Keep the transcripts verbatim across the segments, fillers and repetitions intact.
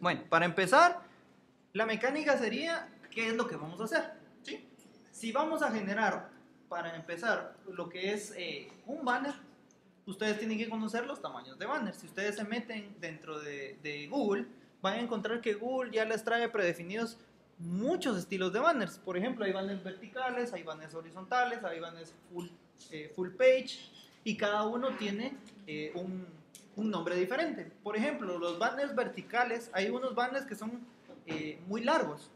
Bueno, para empezar, la mecánica sería, ¿qué es lo que vamos a hacer? ¿Sí? Si vamos a generar, para empezar, lo que es eh, un banner, ustedes tienen que conocer los tamaños de banner. Si ustedes se meten dentro de, de Google, van a encontrar que Google ya les trae predefinidos muchos estilos de banners. Por ejemplo, hay banners verticales, hay banners horizontales, hay banners full, eh, full page, y cada uno tiene eh, un, un nombre diferente. Por ejemplo, los banners verticales, hay unos banners que son eh, muy largos.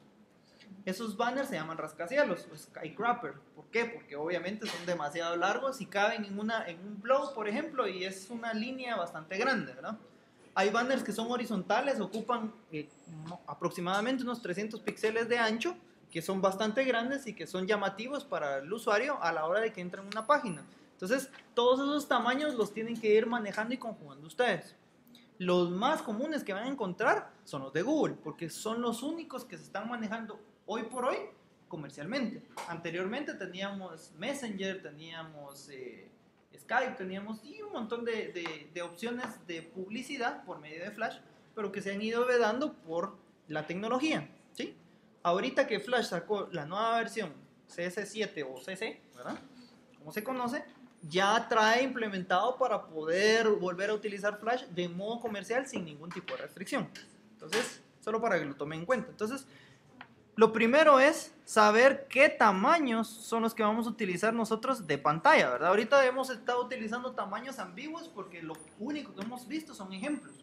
Esos banners se llaman rascacielos o skycrapper. ¿Por qué? Porque obviamente son demasiado largos y caben en, una, en un blog, por ejemplo, y es una línea bastante grande, ¿verdad? Hay banners que son horizontales, ocupan eh, aproximadamente unos trescientos píxeles de ancho, que son bastante grandes y que son llamativos para el usuario a la hora de que entre en una página. Entonces, todos esos tamaños los tienen que ir manejando y conjugando ustedes. Los más comunes que van a encontrar son los de Google, porque son los únicos que se están manejando hoy por hoy comercialmente. Anteriormente teníamos Messenger, teníamos eh, Skype, teníamos y un montón de, de, de opciones de publicidad por medio de Flash, pero que se han ido vedando por la tecnología, ¿sí? Ahorita que Flash sacó la nueva versión C S siete o C C, ¿verdad? Como se conoce, ya trae implementado para poder volver a utilizar Flash de modo comercial sin ningún tipo de restricción. Entonces, solo para que lo tomen en cuenta. Entonces, lo primero es saber qué tamaños son los que vamos a utilizar nosotros de pantalla, ¿verdad? Ahorita hemos estado utilizando tamaños ambiguos porque lo único que hemos visto son ejemplos.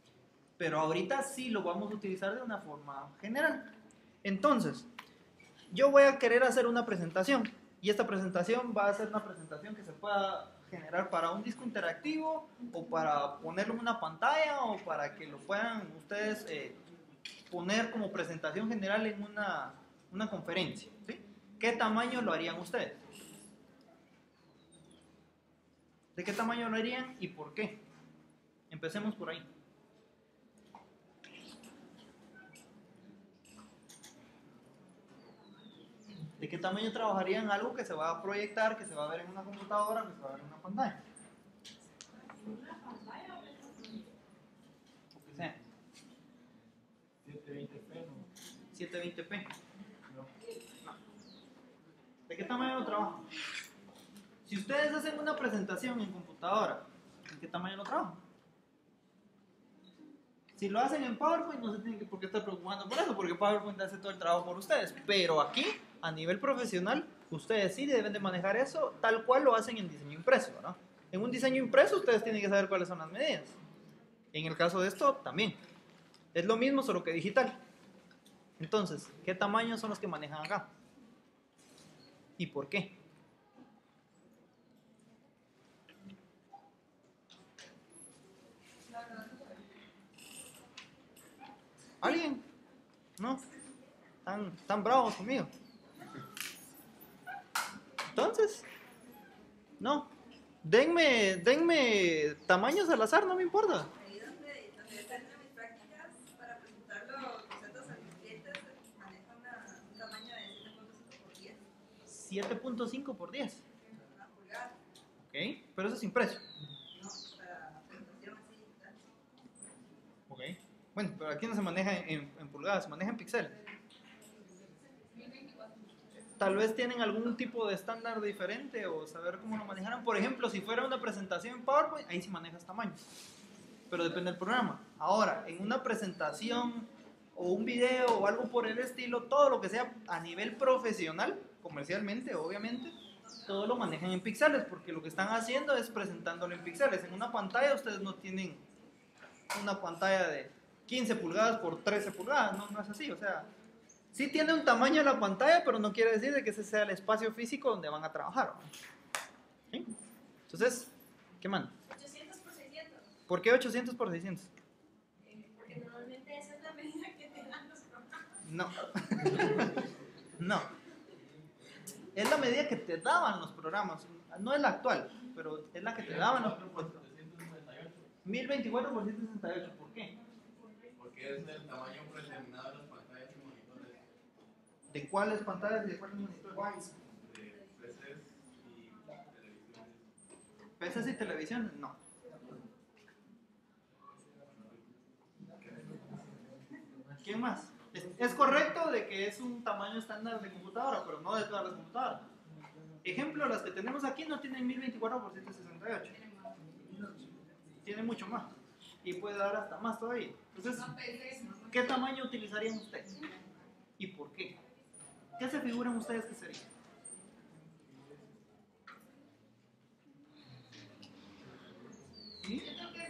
Pero ahorita sí lo vamos a utilizar de una forma general. Entonces, yo voy a querer hacer una presentación. Y esta presentación va a ser una presentación que se pueda generar para un disco interactivo o para ponerlo en una pantalla o para que lo puedan ustedes eh, poner como presentación general en una, una conferencia, ¿sí? ¿Qué tamaño lo harían ustedes? ¿De qué tamaño lo harían y por qué? Empecemos por ahí. ¿De qué tamaño trabajarían algo que se va a proyectar, que se va a ver en una computadora, que se va a ver en una pantalla? ¿Una pantalla o qué? O que sea. setecientos veinte p, ¿no? setecientos veinte p. No. No. ¿De qué tamaño lo trabajan? Si ustedes hacen una presentación en computadora, ¿en qué tamaño lo trabajan? Si lo hacen en PowerPoint, no se tienen que por qué estar preocupando por eso, porque PowerPoint hace todo el trabajo por ustedes. Pero aquí, a nivel profesional, ustedes sí deben de manejar eso tal cual lo hacen en diseño impreso, ¿no? En un diseño impreso ustedes tienen que saber cuáles son las medidas. En el caso de esto, también. Es lo mismo, solo que digital. Entonces, ¿qué tamaños son los que manejan acá? ¿Y por qué? ¿Alguien? ¿No? ¿Están, están bravos conmigo? Entonces, no. Denme, denme tamaños al azar, no me importa. Ahí donde, donde están en mis prácticas para presentar los bocetos a mis clientes, maneja una, un tamaño de siete punto cinco por diez. siete punto cinco por diez. Una pulgada. Ok, pero eso es impreso. No, para presentación así digital. Ok. Bueno, pero aquí no se maneja en, en pulgadas, se maneja en píxeles. Tal vez tienen algún tipo de estándar diferente o saber cómo lo manejaran. Por ejemplo, si fuera una presentación en PowerPoint, ahí sí manejas tamaños. Pero depende del programa. Ahora, en una presentación o un video o algo por el estilo, todo lo que sea a nivel profesional, comercialmente, obviamente, todo lo manejan en píxeles, porque lo que están haciendo es presentándolo en píxeles. En una pantalla ustedes no tienen una pantalla de quince pulgadas por trece pulgadas, no, no es así, o sea, sí tiene un tamaño la pantalla, pero no quiere decir de que ese sea el espacio físico donde van a trabajar, ¿no? ¿Sí? Entonces, ¿qué más? ochocientos por seiscientos. ¿Por qué ochocientos por seiscientos? Eh, porque normalmente esa es la medida que te dan los programas. No. No. Es la medida que te daban los programas, no es la actual, pero es la que te daban los programas. mil veinticuatro por ciento sesenta y ocho, ¿por qué? Porque es el tamaño predeterminado de las pantallas y monitores. ¿De cuáles pantallas y de cuáles monitores? De P Cs y televisiones. P Cs y televisión, no. ¿Quién más? Es, es correcto de que es un tamaño estándar de computadora, pero no de todas las computadoras. Ejemplo, las que tenemos aquí no tienen mil veinticuatro por ciento sesenta y ocho. Tiene mucho más. Y puede dar hasta más todavía. Entonces, ¿qué tamaño utilizarían ustedes? ¿Y por qué? ¿Qué se figuran ustedes que sería? ¿Sí?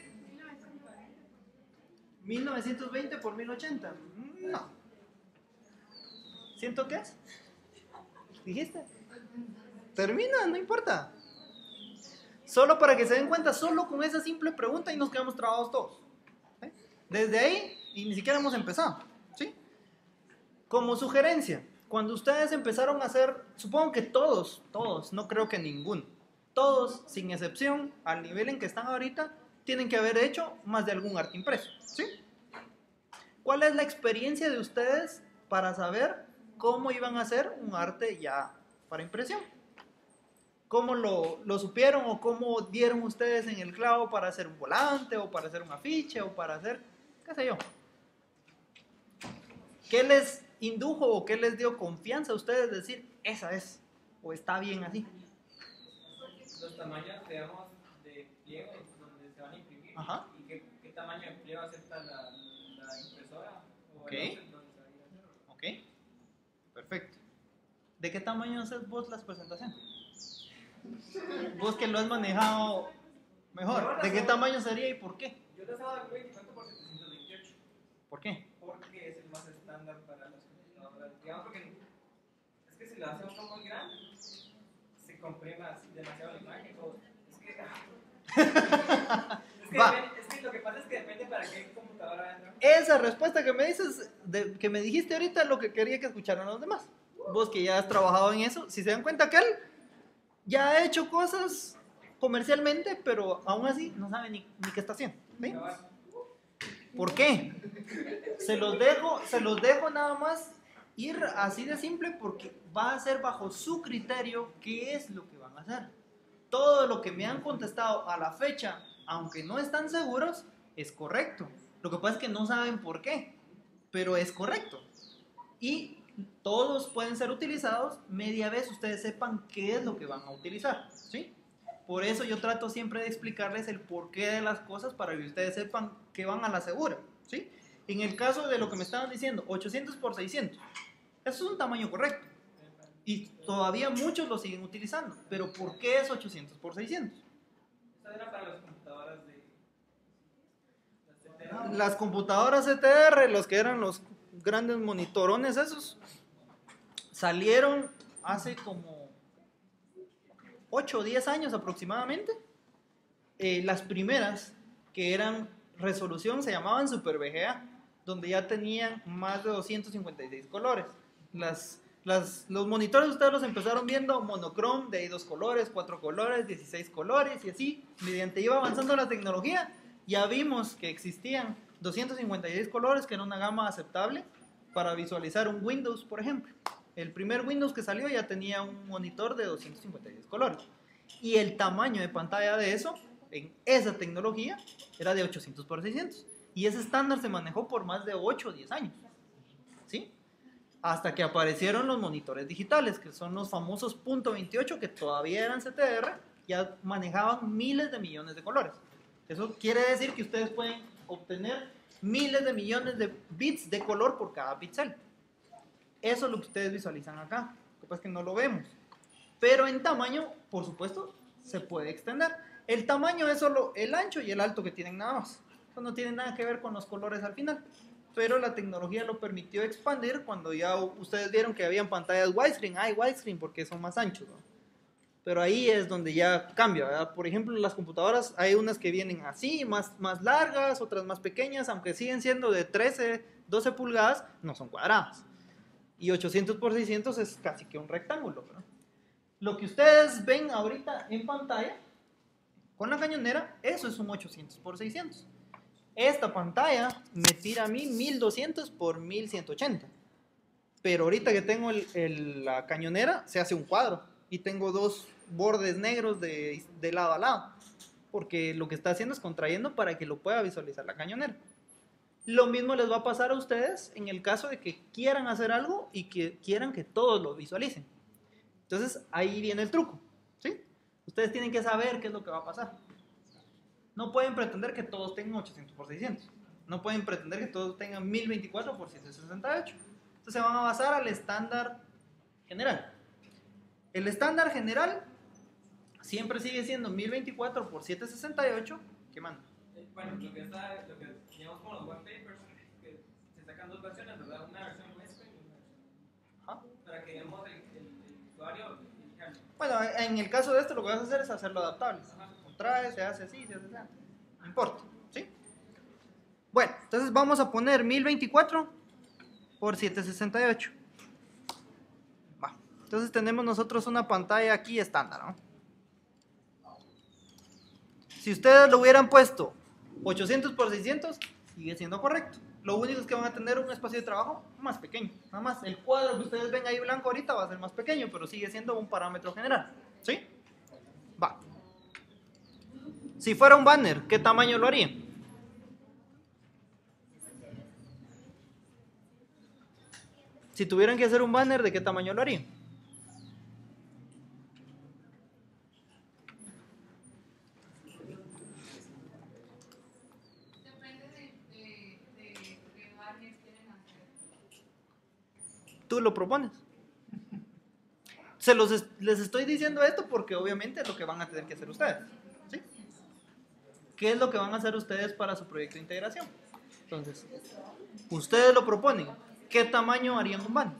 mil novecientos veinte por mil ochenta. No. ¿Ciento qué es? ¿Dijiste? Termina, no importa. Solo para que se den cuenta, solo con esa simple pregunta y nos quedamos trabados todos. ¿Sí? Desde ahí, y ni siquiera hemos empezado. ¿Sí? Como sugerencia, cuando ustedes empezaron a hacer, supongo que todos, todos, no creo que ninguno, todos, sin excepción, al nivel en que están ahorita, tienen que haber hecho más de algún arte impreso. ¿Sí? ¿Cuál es la experiencia de ustedes para saber cómo iban a hacer un arte ya para impresión? ¿Cómo lo, lo supieron o cómo dieron ustedes en el clavo para hacer un volante o para hacer un afiche o para hacer, qué sé yo? ¿Qué les indujo o qué les dio confianza a ustedes de decir, esa es, o está bien así? Los tamaños, digamos, de pliego donde se van a imprimir. Ajá. Y qué, qué tamaño de pliego acepta la, la impresora. O Ok. el offset donde se va a ir a hacer. Ok, perfecto. ¿De qué tamaño haces vos las presentaciones? Vos que lo has manejado mejor, ¿de qué tamaño sería y por qué? Yo te estaba dando veinticuatro por setecientos veintiocho. ¿Por qué? Porque es el más estándar para las computadoras. Digamos, porque es que si lo hacemos muy grande, se comprime así demasiado la imagen. O es que. es, que Va. depende, es que lo que pasa es que depende para qué computadora entra. Esa respuesta que me dices, de- que me dijiste ahorita, es lo que quería que escucharan los demás. Vos que ya has trabajado en eso, si se dan cuenta que él ya ha hecho cosas comercialmente, pero aún así no sabe ni, ni qué está haciendo. ¿Sí? ¿Por qué? Se los dejo, se los dejo nada más ir así de simple porque va a ser bajo su criterio qué es lo que van a hacer. Todo lo que me han contestado a la fecha, aunque no están seguros, es correcto. Lo que pasa es que no saben por qué, pero es correcto. Y todos pueden ser utilizados media vez ustedes sepan qué es lo que van a utilizar, ¿sí? Por eso yo trato siempre de explicarles el porqué de las cosas para que ustedes sepan que van a la segura, ¿sí? En el caso de lo que me estaban diciendo, ochocientos por seiscientos, eso es un tamaño correcto y todavía muchos lo siguen utilizando, pero ¿por qué es ochocientos por seiscientos? Esta era para las computadoras de. Las C T R. Las computadoras C T R, los que eran los grandes monitorones esos, salieron hace como ocho o diez años aproximadamente. Eh, las primeras que eran resolución se llamaban Super V G A, donde ya tenían más de doscientos cincuenta y seis colores. Las, las, los monitores ustedes los empezaron viendo monocrom de dos colores, cuatro colores, dieciséis colores y así, mediante iba avanzando la tecnología, ya vimos que existían doscientos cincuenta y seis colores, que era una gama aceptable para visualizar un Windows, por ejemplo. El primer Windows que salió ya tenía un monitor de doscientos cincuenta y seis colores. Y el tamaño de pantalla de eso, en esa tecnología, era de ochocientos por seiscientos. Y ese estándar se manejó por más de ocho o diez años. ¿Sí? Hasta que aparecieron los monitores digitales, que son los famosos punto veintiocho, que todavía eran C T R, ya manejaban miles de millones de colores. Eso quiere decir que ustedes pueden obtener miles de millones de bits de color por cada píxel. Eso es lo que ustedes visualizan acá. Lo que pasa es que no lo vemos. Pero en tamaño, por supuesto, se puede extender. El tamaño es solo el ancho y el alto que tienen nada más. Eso no tiene nada que ver con los colores al final. Pero la tecnología lo permitió expandir cuando ya ustedes vieron que habían pantallas widescreen. Hay widescreen porque son más anchos, ¿no? Pero ahí es donde ya cambia, ¿verdad? Por ejemplo, las computadoras hay unas que vienen así, más, más largas, otras más pequeñas, aunque siguen siendo de trece, doce pulgadas, no son cuadradas. Y ochocientos por seiscientos es casi que un rectángulo, ¿verdad? Lo que ustedes ven ahorita en pantalla, con la cañonera, eso es un ochocientos por seiscientos. Esta pantalla me tira a mí mil doscientos por mil ciento ochenta. Pero ahorita que tengo el, el, la cañonera, se hace un cuadro. Y tengo dos bordes negros de, de lado a lado. Porque lo que está haciendo es contrayendo para que lo pueda visualizar la cañonera. Lo mismo les va a pasar a ustedes en el caso de que quieran hacer algo y que quieran que todos lo visualicen. Entonces, ahí viene el truco, ¿sí? Ustedes tienen que saber qué es lo que va a pasar. No pueden pretender que todos tengan ochocientos por seiscientos. No pueden pretender que todos tengan mil veinticuatro por setecientos sesenta y ocho. Entonces, se van a basar al estándar general. El estándar general siempre sigue siendo mil veinticuatro por setecientos sesenta y ocho. ¿Qué manda? Eh, Bueno, lo que está, lo que llevamos con los web papers, que se sacan dos versiones, ¿verdad? Una versión web y una versión. Ajá. Para que digamos el, el, el usuario elijan. Bueno, en el caso de esto lo que vas a hacer es hacerlo adaptable. Ajá. Contrae, se hace así, se hace así. No importa, ¿sí? Bueno, entonces vamos a poner mil veinticuatro por setecientos sesenta y ocho. Va. Entonces tenemos nosotros una pantalla aquí estándar, ¿no? Si ustedes lo hubieran puesto ochocientos por seiscientos, sigue siendo correcto. Lo único es que van a tener un espacio de trabajo más pequeño. Nada más, el cuadro que ustedes ven ahí blanco ahorita va a ser más pequeño, pero sigue siendo un parámetro general. ¿Sí? Va. Si fuera un banner, ¿qué tamaño lo haría? Si tuvieran que hacer un banner, ¿de qué tamaño lo harían? Depende de, de, de qué banners quieren hacer. Tú lo propones. Se los es- les estoy diciendo esto porque obviamente es lo que van a tener que hacer ustedes. ¿Sí? ¿Qué es lo que van a hacer ustedes para su proyecto de integración? Entonces, ustedes lo proponen. ¿Qué tamaño harían un banner?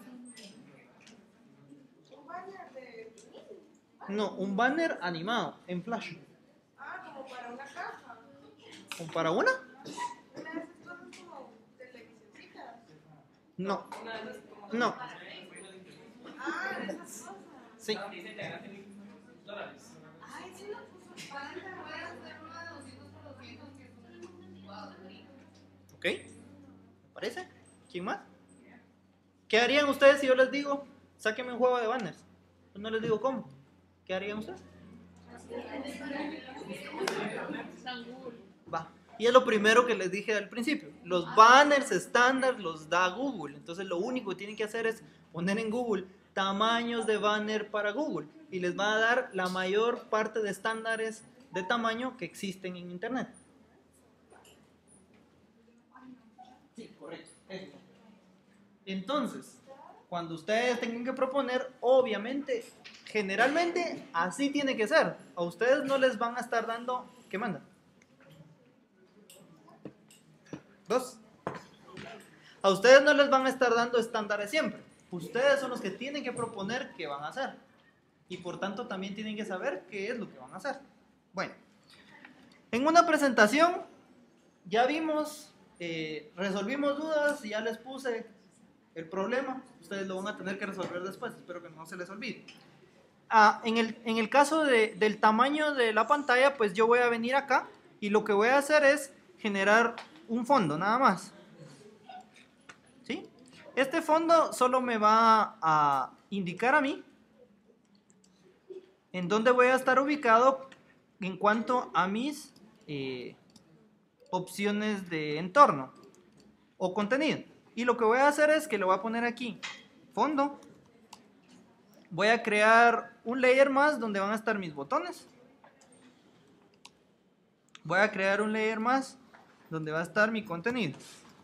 Un banner de. No, un banner animado en Flash. Ah, como para una caja. ¿O para una? Una de esas cosas como televisioncitas. No. Una de esas como. No. Ah, de esas cosas. Sí. Dice integrante mil dólares. Ay, sí lo puso. Pueden pueden hacer uno de doscientos por doscientos que es un cuadrito. ¿Ok? ¿Me parece? ¿Quién más? ¿Qué harían ustedes si yo les digo, sáquenme un juego de banners? Pues no les digo cómo. ¿Qué harían ustedes? Va. Y es lo primero que les dije al principio. Los banners estándar los da Google. Entonces lo único que tienen que hacer es poner en Google tamaños de banner para Google. Y les va a dar la mayor parte de estándares de tamaño que existen en Internet. Sí, correcto. Entonces, cuando ustedes tengan que proponer, obviamente, generalmente así tiene que ser. A ustedes no les van a estar dando, ¿qué manda? Dos. A ustedes no les van a estar dando estándares siempre. Ustedes son los que tienen que proponer qué van a hacer. Y por tanto también tienen que saber qué es lo que van a hacer. Bueno, en una presentación ya vimos, eh, resolvimos dudas, ya les puse el problema. Ustedes lo van a tener que resolver después, espero que no se les olvide. Ah, en, el, en el caso de, del tamaño de la pantalla, pues yo voy a venir acá y lo que voy a hacer es generar un fondo, nada más. ¿Sí? Este fondo solo me va a indicar a mí en dónde voy a estar ubicado en cuanto a mis eh, opciones de entorno o contenido. Y lo que voy a hacer es que le voy a poner aquí fondo. Voy a crear un layer más donde van a estar mis botones. Voy a crear un layer más donde va a estar mi contenido.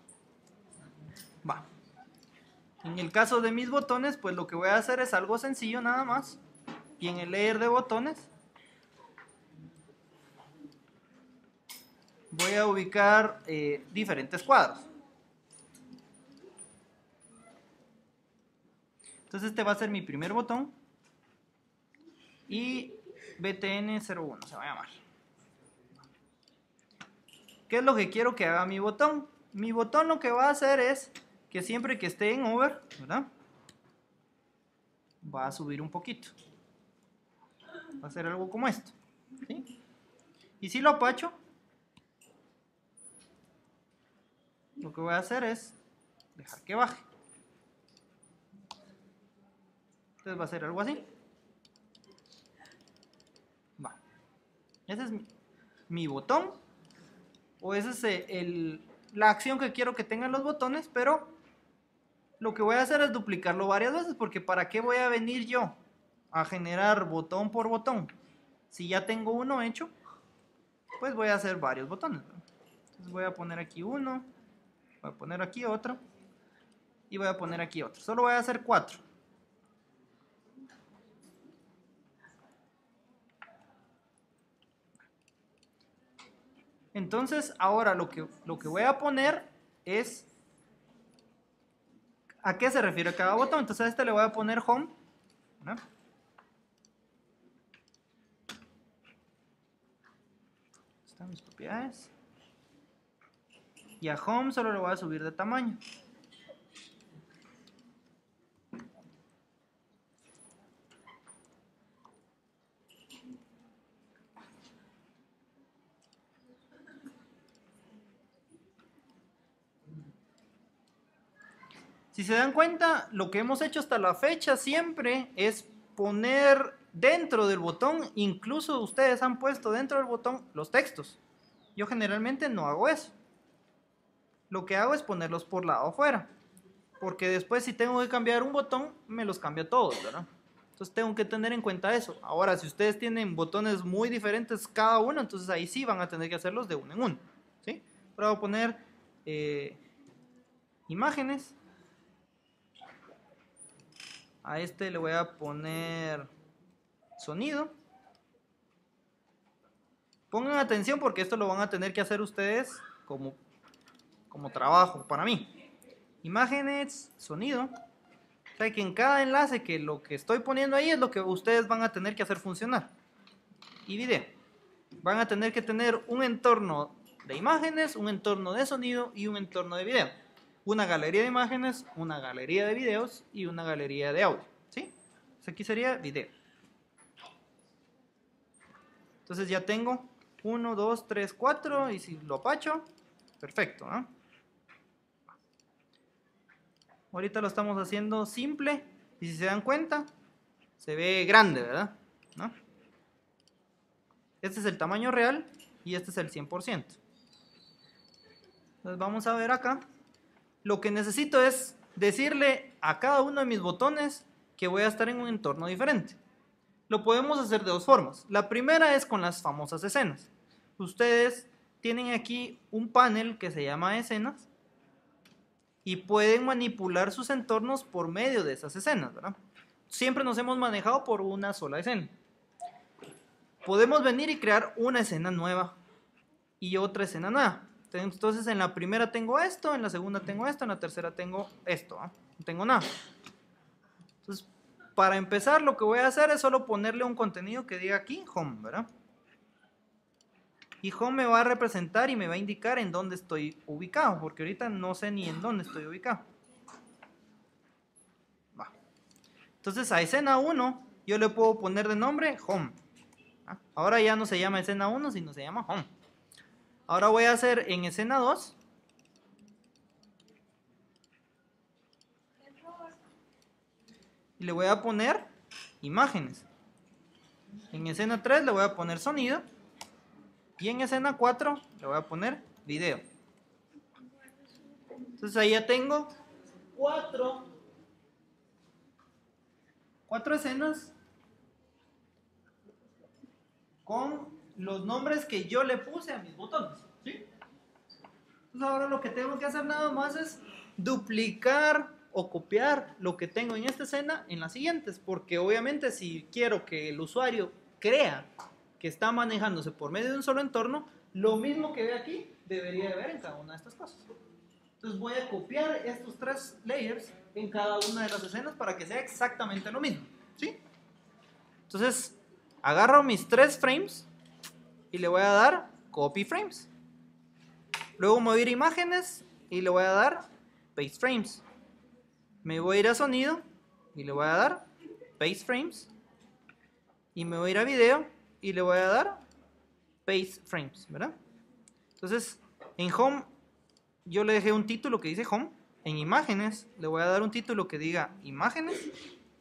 Va. En el caso de mis botones, pues lo que voy a hacer es algo sencillo nada más. Y en el layer de botones voy a ubicar eh, diferentes cuadros. Entonces este va a ser mi primer botón y B T N cero uno se va a llamar. ¿Qué es lo que quiero que haga mi botón? Mi botón lo que va a hacer es que siempre que esté en over, ¿verdad? Va a subir un poquito. Va a ser algo como esto. ¿Sí? Y si lo apacho, lo que voy a hacer es dejar que baje. Entonces va a ser algo así. Va. Ese es mi, mi botón. O ese es el, la acción que quiero que tengan los botones, pero lo que voy a hacer es duplicarlo varias veces, porque ¿para qué voy a venir yo a generar botón por botón? Si ya tengo uno hecho, pues voy a hacer varios botones, ¿verdad? Entonces voy a poner aquí uno, voy a poner aquí otro, y voy a poner aquí otro. Solo voy a hacer cuatro. Entonces, ahora lo que, lo que voy a poner es ¿a qué se refiere cada botón? Entonces a este le voy a poner home, ¿no? Están mis propiedades. Y a home solo le voy a subir de tamaño. Si se dan cuenta, lo que hemos hecho hasta la fecha siempre es poner dentro del botón, incluso ustedes han puesto dentro del botón los textos. Yo generalmente no hago eso. Lo que hago es ponerlos por lado afuera, porque después si tengo que cambiar un botón, me los cambia todos, ¿verdad? Entonces tengo que tener en cuenta eso. Ahora, si ustedes tienen botones muy diferentes cada uno, entonces ahí sí van a tener que hacerlos de uno en uno, ¿sí? Pero voy a poner eh, imágenes. A este le voy a poner sonido. Pongan atención porque esto lo van a tener que hacer ustedes como, como trabajo para mí. Imágenes, sonido. O sea que en cada enlace que lo que estoy poniendo ahí es lo que ustedes van a tener que hacer funcionar. Y video. Van a tener que tener un entorno de imágenes, un entorno de sonido y un entorno de video. Una galería de imágenes, una galería de videos y una galería de audio, ¿sí? Entonces aquí sería video. Entonces ya tengo uno, dos, tres, cuatro y si lo apacho, perfecto, ¿no? Ahorita lo estamos haciendo simple y si se dan cuenta, se ve grande, ¿verdad? ¿No? Este es el tamaño real y este es el cien por ciento. Entonces vamos a ver acá. Lo que necesito es decirle a cada uno de mis botones que voy a estar en un entorno diferente. Lo podemos hacer de dos formas. La primera es con las famosas escenas. Ustedes tienen aquí un panel que se llama escenas y pueden manipular sus entornos por medio de esas escenas, ¿verdad? Siempre nos hemos manejado por una sola escena. Podemos venir y crear una escena nueva y otra escena nueva. Entonces en la primera tengo esto, en la segunda tengo esto, en la tercera tengo esto, ¿eh? No tengo nada. Entonces para empezar lo que voy a hacer es solo ponerle un contenido que diga aquí home, ¿verdad? Y home me va a representar y me va a indicar en dónde estoy ubicado, porque ahorita no sé ni en dónde estoy ubicado. Va. Entonces a escena uno yo le puedo poner de nombre home. ¿Ah? Ahora ya no se llama escena uno, sino se llama home. Ahora voy a hacer en escena dos. Y le voy a poner imágenes. En escena tres le voy a poner sonido. Y en escena cuatro le voy a poner video. Entonces ahí ya tengo cuatro, cuatro escenas con los nombres que yo le puse a mis botones, ¿sí? Entonces ahora lo que tengo que hacer nada más es duplicar o copiar lo que tengo en esta escena en las siguientes, porque obviamente si quiero que el usuario crea que está manejándose por medio de un solo entorno, lo mismo que ve aquí debería de ver en cada una de estas cosas. Entonces voy a copiar estos tres layers en cada una de las escenas para que sea exactamente lo mismo, ¿sí? Entonces agarro mis tres frames y le voy a dar copy frames. Luego me voy a ir a imágenes y le voy a dar paste frames. Me voy a ir a sonido y le voy a dar paste frames. Y me voy a ir a video y le voy a dar paste frames, ¿verdad? Entonces, en home yo le dejé un título que dice home. En imágenes le voy a dar un título que diga imágenes.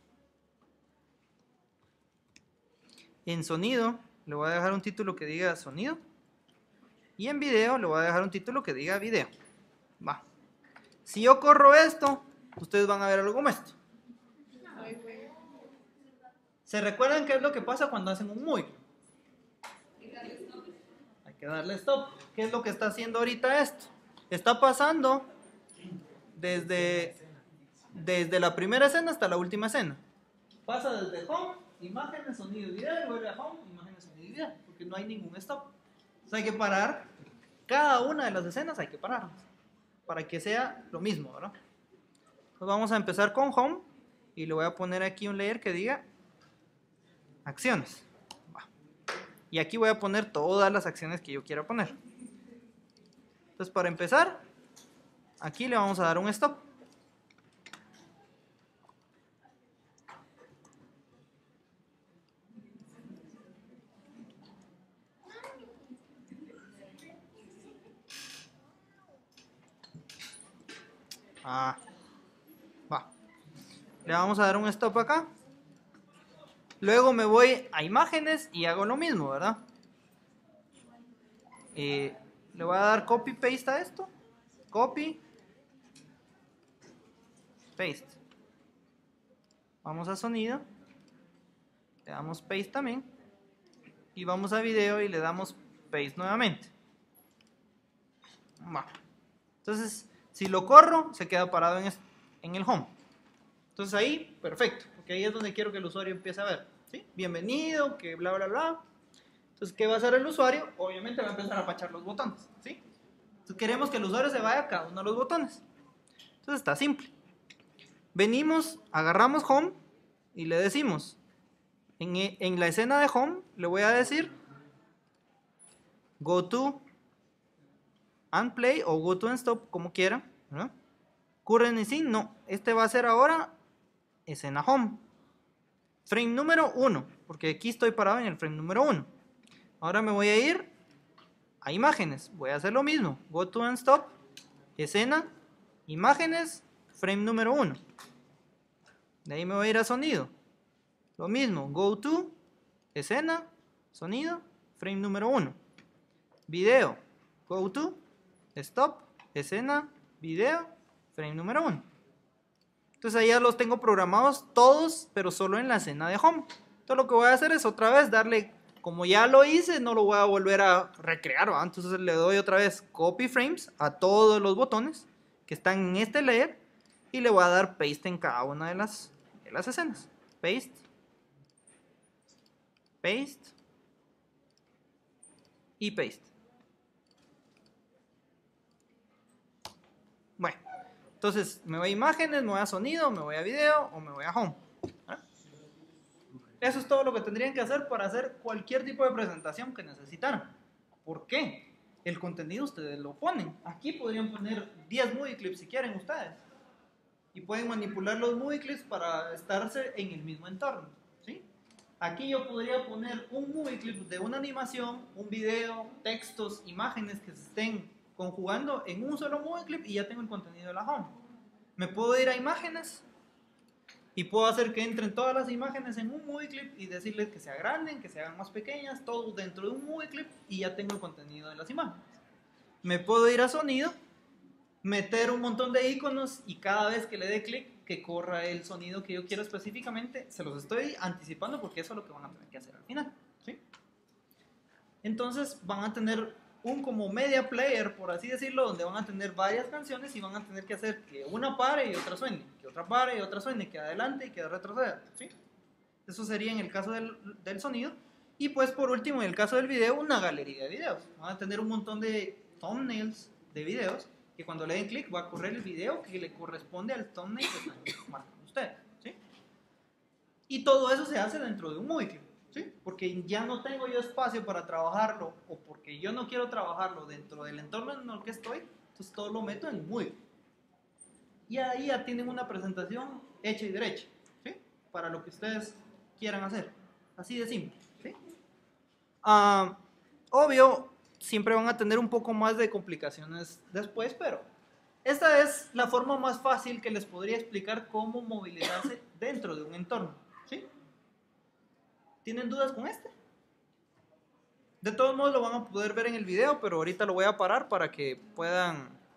En sonido le voy a dejar un título que diga sonido. Y en video le voy a dejar un título que diga video. Va. Si yo corro esto, ustedes van a ver algo como esto. ¿Se recuerdan qué es lo que pasa cuando hacen un movie? Hay que darle stop. ¿Qué es lo que está haciendo ahorita esto? Está pasando desde, desde la primera escena hasta la última escena. Pasa desde home, imágenes, sonido y video, y vuelve a home, imágenes, sonido y video, porque no hay ningún stop. Entonces hay que parar, cada una de las escenas hay que pararlas, para que sea lo mismo, ¿verdad? Entonces vamos a empezar con home, y le voy a poner aquí un layer que diga acciones. Va. Y aquí voy a poner todas las acciones que yo quiera poner. Entonces para empezar, aquí le vamos a dar un stop. Ah, va. Le vamos a dar un stop acá. Luego me voy a imágenes y hago lo mismo, ¿verdad? Eh, le voy a dar copy paste a esto. Copy. Paste. Vamos a sonido. Le damos paste también. Y vamos a video y le damos paste nuevamente. Va. Entonces, si lo corro, se queda parado en, en el home. Entonces ahí, perfecto, porque ahí es donde quiero que el usuario empiece a ver, ¿sí? Bienvenido, que bla, bla, bla. Entonces, ¿qué va a hacer el usuario? Obviamente va a empezar a pachar los botones, ¿sí? Entonces queremos que el usuario se vaya a cada uno de los botones. Entonces está simple. Venimos, agarramos home y le decimos, en, en la escena de home, le voy a decir go to and play o go to and stop, como quieran, ¿no? Current scene, no, este va a ser ahora escena home. Frame número uno, porque aquí estoy parado en el frame número uno. Ahora me voy a ir a imágenes, voy a hacer lo mismo, go to and stop, escena, imágenes, frame número uno. De ahí me voy a ir a sonido, lo mismo, go to, escena, sonido, frame número uno. Video, go to, stop, escena, video, frame número uno. Entonces ahí ya los tengo programados todos, pero solo en la escena de home. Entonces lo que voy a hacer es otra vez darle, como ya lo hice, no lo voy a volver a recrear, ¿va? Entonces le doy otra vez copy frames a todos los botones que están en este layer y le voy a dar paste en cada una de las, de las escenas. Paste, paste y paste. Bueno, entonces me voy a imágenes, me voy a sonido, me voy a video o me voy a home. ¿Eh? Eso es todo lo que tendrían que hacer para hacer cualquier tipo de presentación que necesitaran. ¿Por qué? El contenido ustedes lo ponen. Aquí podrían poner diez movie clips si quieren ustedes. Y pueden manipular los movie clips para estarse en el mismo entorno, ¿sí? Aquí yo podría poner un movie clip de una animación, un video, textos, imágenes que se estén conjugando en un solo movie clip y ya tengo el contenido de la home. Me puedo ir a imágenes y puedo hacer que entren todas las imágenes en un movie clip y decirles que se agranden, que se hagan más pequeñas, todo dentro de un movie clip y ya tengo el contenido de las imágenes. Me puedo ir a sonido, meter un montón de iconos y cada vez que le dé clic que corra el sonido que yo quiero específicamente. Se los estoy anticipando porque eso es lo que van a tener que hacer al final, ¿sí? Entonces van a tener un como media player, por así decirlo, donde van a tener varias canciones y van a tener que hacer que una pare y otra suene, que otra pare y otra suene, que adelante y que retroceda, ¿sí? Eso sería en el caso del, del sonido. Y pues por último, en el caso del video, una galería de videos. Van a tener un montón de thumbnails de videos que cuando le den clic va a correr el video que le corresponde al thumbnail que están marcando ustedes, ¿sí? Y todo eso se hace dentro de un movie clip, ¿sí? Porque ya no tengo yo espacio para trabajarlo o porque yo no quiero trabajarlo dentro del entorno en el que estoy, entonces todo lo meto en movie. Y ahí ya tienen una presentación hecha y derecha, ¿sí? Para lo que ustedes quieran hacer, así de simple, ¿sí? Uh, obvio, siempre van a tener un poco más de complicaciones después, pero esta es la forma más fácil que les podría explicar cómo movilizarse dentro de un entorno, ¿sí? ¿Tienen dudas con este? De todos modos lo van a poder ver en el video, pero ahorita lo voy a parar para que puedan